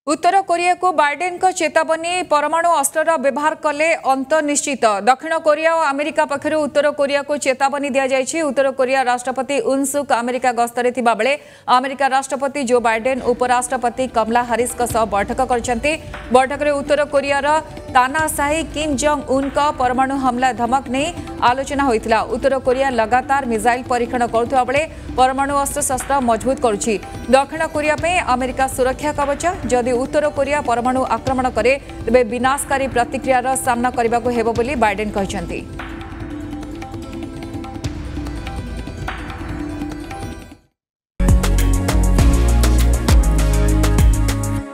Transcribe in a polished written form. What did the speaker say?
उत्तर Korea को Biden को चेतावनी परमाणु अस्त्र व्यवहार कले अंत निश्चित। दक्षिण कोरिया और अमेरिका पक्षर उत्तर कोरिया को चेतावनी दि जाएगी। उत्तर कोरिया राष्ट्रपति उन सुक अमेरिका गस्तरे थिबा बेले अमेरिका राष्ट्रपति जो बाइडेन उपराष्ट्रपति कमला हारिस बैठक करछन्ती। बैठक में उत्तर कोरियार तानाशाही किम जोंग उन का परमाणु हमला धमक नहीं आलोचना होइतिला। उत्तर कोरिया लगातार मिसाइल परीक्षण करुवा बेले परमाणु अस्त्र शस्त्र मजबूत करुछि। दक्षिण कोरिया पे अमेरिका सुरक्षा कवच। जदि उत्तर कोरिया परमाणु आक्रमण करे तेबे विनाशकारी प्रतिक्रियार सामना करने को हेबो बोली बाइडेन कहछन्ती।